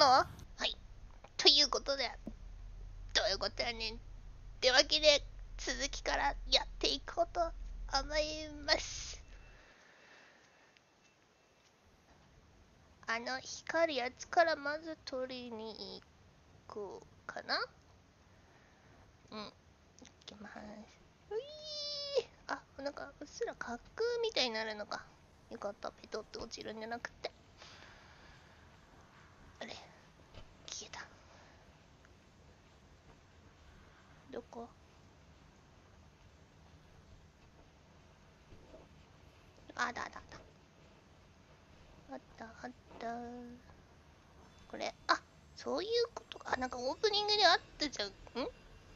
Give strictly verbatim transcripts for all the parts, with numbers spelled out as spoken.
の？はい。ということで、どういうことやねん。ってわけで、続きからやっていこうと思います。あの、光るやつからまず取りに行こうかな。うん。いきます。ういー。あ、なんか、うっすら滑空みたいになるのか。よかった。ペトって落ちるんじゃなくて。あれ、消えた。どこ？あ、だだだ。あったあった。これ、あ、そういうことか。なんかオープニングであったじゃん。ん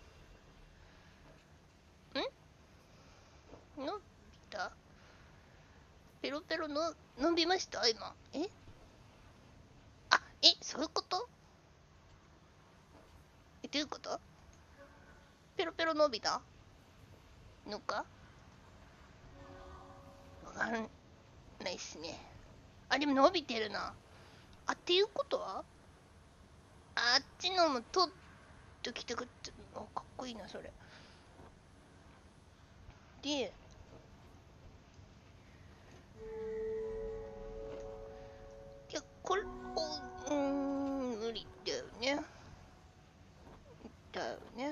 んのびた？ペロペロの伸びました今。えあ、え、そういうこと？え、どういうこと？ペロペロ伸びたのかわかんないっすね。あ、でも伸びてるな。あ、っていうことはあっちのも取っときたくって、あ、かっこいいな、それ。で、いや、これ、お、うーん、無理だよね。だよね。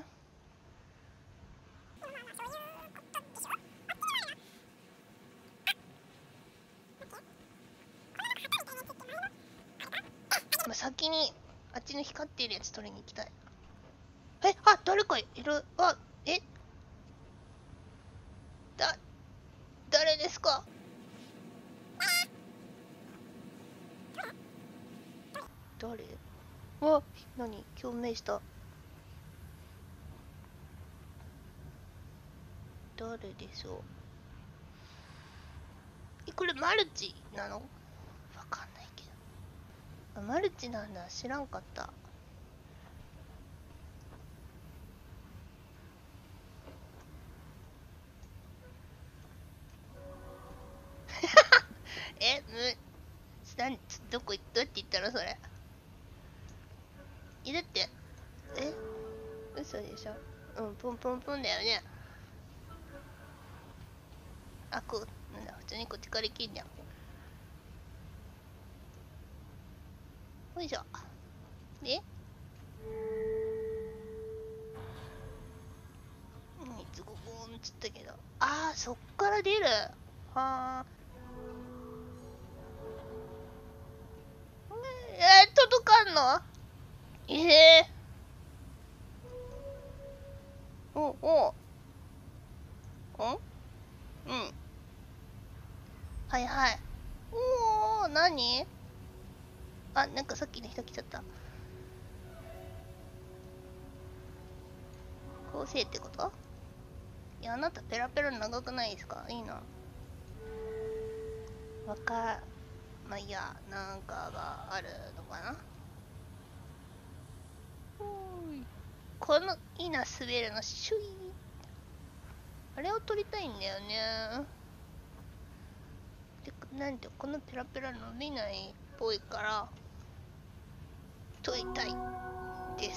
まあ、先に、あっちの光ってるやつ取りに行きたい。え、あ、誰かいる。あ、え、だ、誰ですか？誰？わ、何共鳴した。誰でしょう。え、これマルチなの？わかんないけど。あ、マルチなんだ。知らんかった。え、む、なん、どこ行ったって言ったのそれ。え、だって、え、嘘でしょ。うん、ポンポンポンだよね。あ、こう、なんだ、普通にこっちから行けんじゃん。よいしょ。で、水ゴボーンっつったけど。あー、そっから出る。はー。えー、届かんの？ええー。お、お、んうん。はいはい。おー、なに？あ、なんかさっきの人来ちゃった。構成ってこと？いや、あなたペラペラ長くないですか？いいな。わか、まあ、いや、なんかがあるのかな。この、いいな、滑るの、シュイー。あれを撮りたいんだよね。で、なんで、このペラペラ伸びないっぽいから、撮りたいです。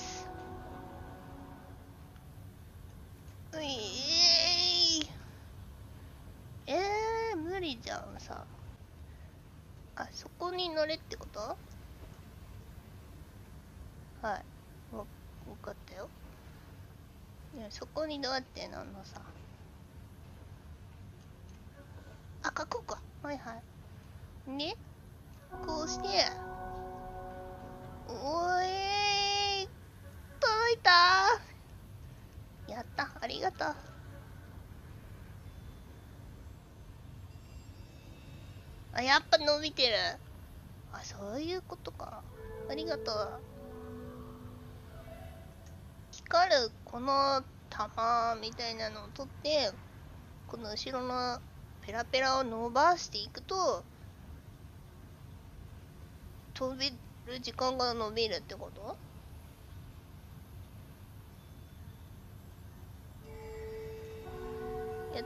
ういえー、えー、無理じゃんさ。あ、そこに乗れってこと？はい。わ、わかったよ。いや、そこにどうやってなんのさ。あ、書こうか。はいはい。で、こうして、おーい、届いたー。やった、ありがとう。あ、やっぱ伸びてる。あ、そういうことか。ありがとう。光るこの玉みたいなのを取って、この後ろのペラペラを伸ばしていくと、飛べる時間が伸びるってこと？やった。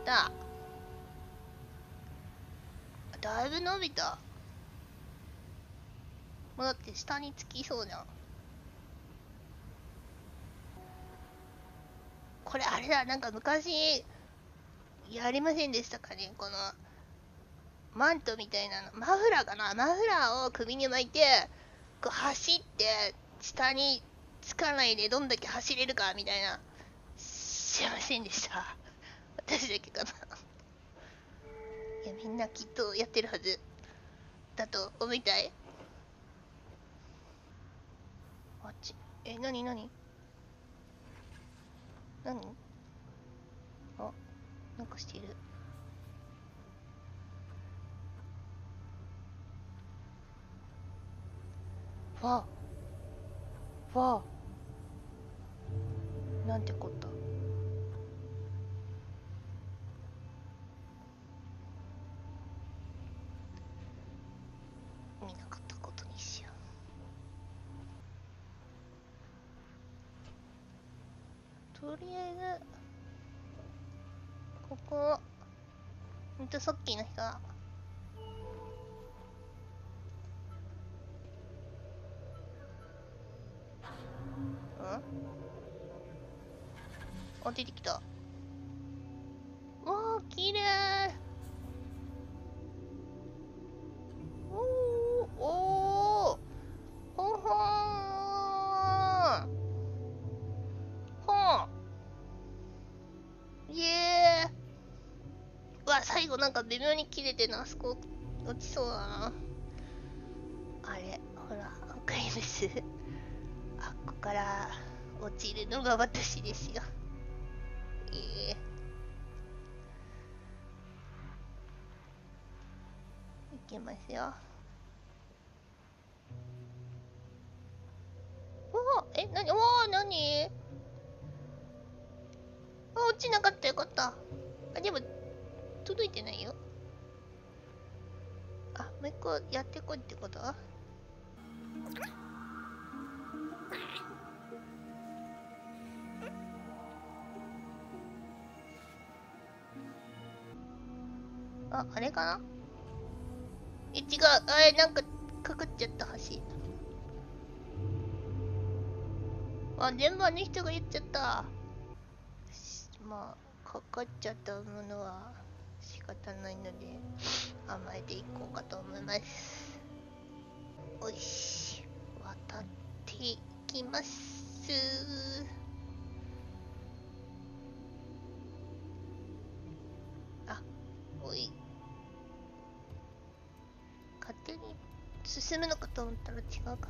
だいぶ伸びた。 もうだって下につきそうじゃん。これあれだ、なんか昔やりませんでしたかね、このマントみたいなの、マフラーかな、マフラーを首に巻いてこう走って下につかないでどんだけ走れるかみたいな、しませんでした？私だけかな。いやみんなきっとやってるはずだと思いたい。あっち、え、なになになに、あ、なんかしてる。わあわあ、なんてこった。見なかったことにしよう。とりあえずここ、ほんとさっきの人だ。うん、あ、出てきた。わあ、きれい。おーおー、ほんほーん、ほん、イエー。うわ、最後なんか微妙に切れてな、あそこ落ちそうだな。あれ、ほら、わかります？あっこから落ちるのが私ですよ。ええー、いきますよ。おー、え、なに、おー、なに、あ、落ちなかったよかった。あ、でも、届いてないよ。あ、もう一個やってこいってこと？あ、あれかな、え、違う。あれ、なんか、かかっちゃった橋。あ、現場の人が言っちゃった。まあ、かかっちゃったものは仕方ないので、甘えていこうかと思います。おいし、渡っていきます。あ、おい。勝手に進むのかと思ったら違うかった。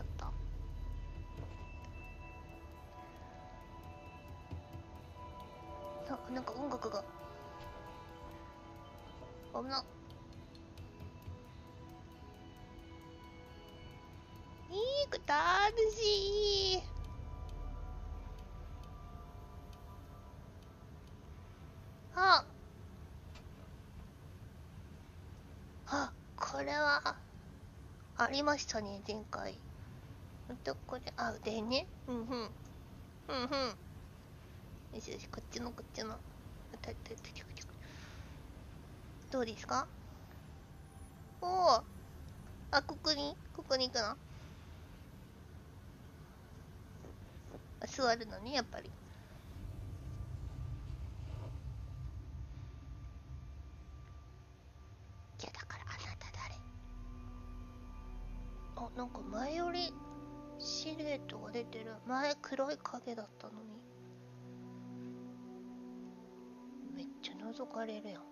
あ、なんか音楽が。危な。いいく楽しい。あ、あ、これはありましたね、前回。ほんとこれ、あ、でね。うんうん。うんうん。よしよし、こっちのこっちの。どうですか？おお。あ、ここにここに行くの？あ、座るのね、やっぱり。いや、だからあなた誰？あ、なんか前よりシルエットが出てる。前黒い影だったのに。めっちゃ覗かれるやん。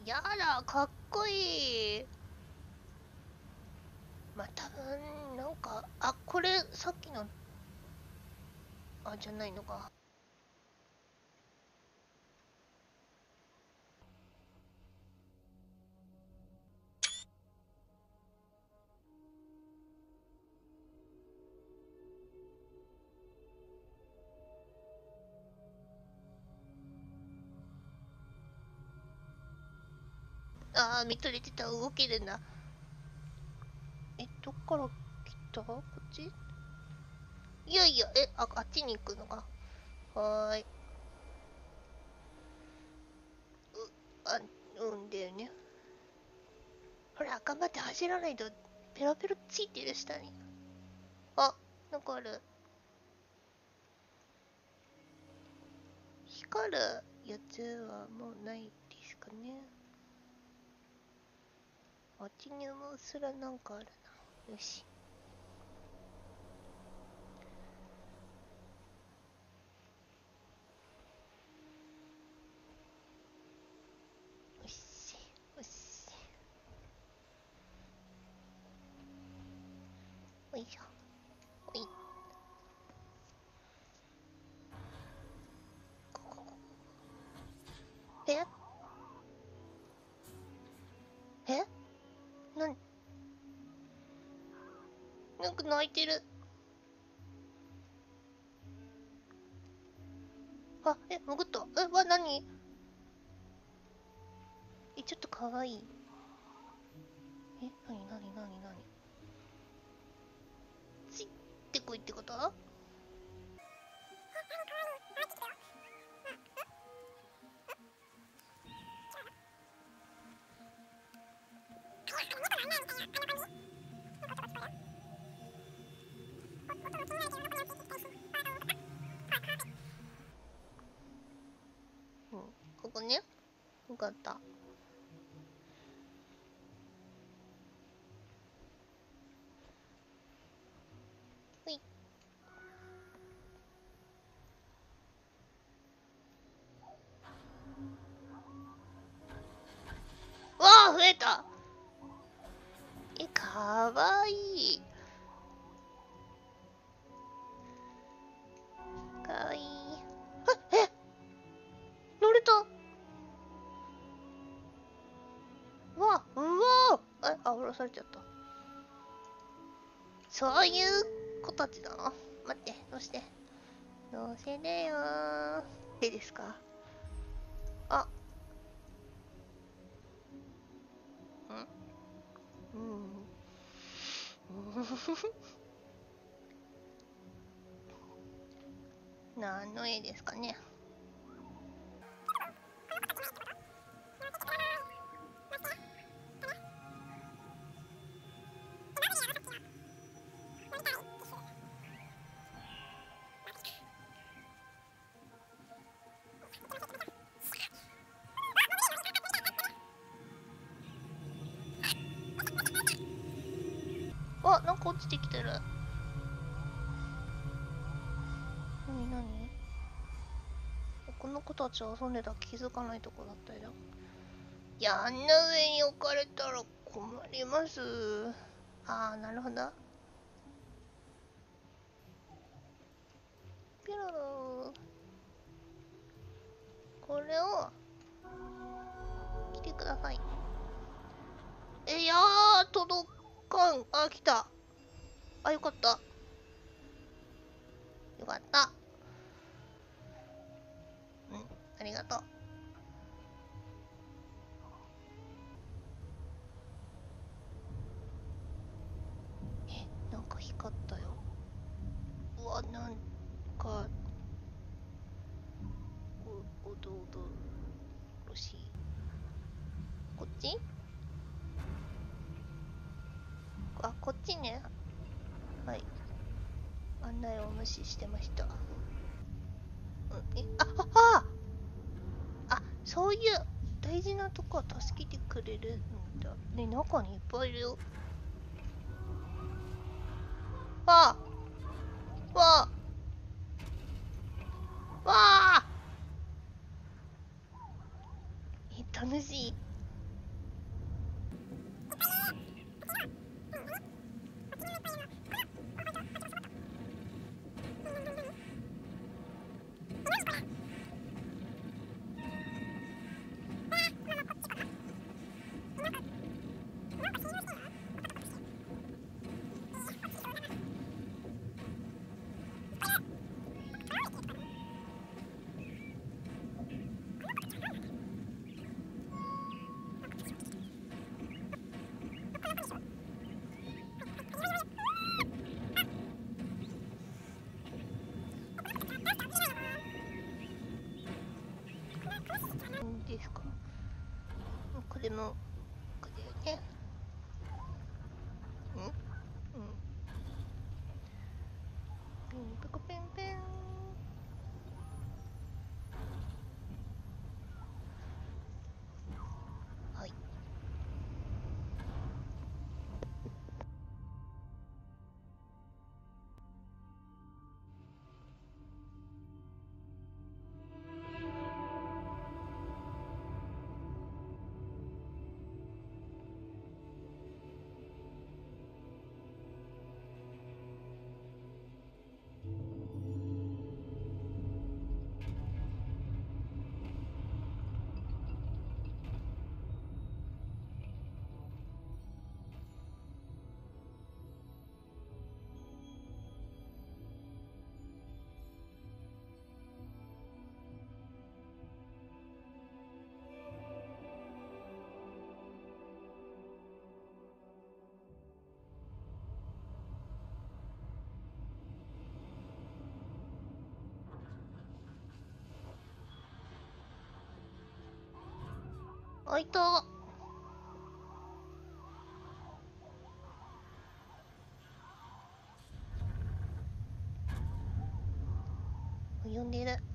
やだ、かっこいい。まあ多分なんか、あ、これさっきの、あ、じゃないのか。あー、見とれてた、動けるんだ。え、どっから来た？こっち？いやいや、え、あ、あっちに行くのか。はーい。う、あ、うんだよね。ほら、頑張って走らないと、ペロペロついてる下に。あ、なんかある。光るやつはもうないですかね。あっちにもうすらなんかあるな。よし。よし。よし。おいしょ。おい。ここ。ええなに？なんか泣いてる。あ、え、潜った。え、わ、なに？え、ちょっとかわいい。え、なになになになに？ついてこいってこと？うん、ここね。よかった。ほい。わあ、増えた。え、かわいい。かわいい。あ、え、乗れた。うわ、うわあ、あ、降ろされちゃった。そういう子たちだな。待って、乗して。乗せてよー。いいですか？あ、うん。うん。何の絵ですかね。あ、なんか落ちてきてる。なになに？この子たち遊んでた気づかないとこだったよ。いや、あんな上に置かれたら困ります。あー、なるほど。ピロロー。これを、来てください。え、いやー、届かん。あ、来た。あ、よかった。よかった。うん、ありがとう。え、なんか光ったよ。うわ、なんか、お、おどおどろしい。こっち？あ、こっちね。はい。案内を無視してました。うん、え、あ、あ、あ、あ、そういう大事なとこは助けてくれるんだ。ね、中にいっぱいいるよ。わあ、わあ、わあ。え、楽しい。 ペン。はい。開いた。呼んでる。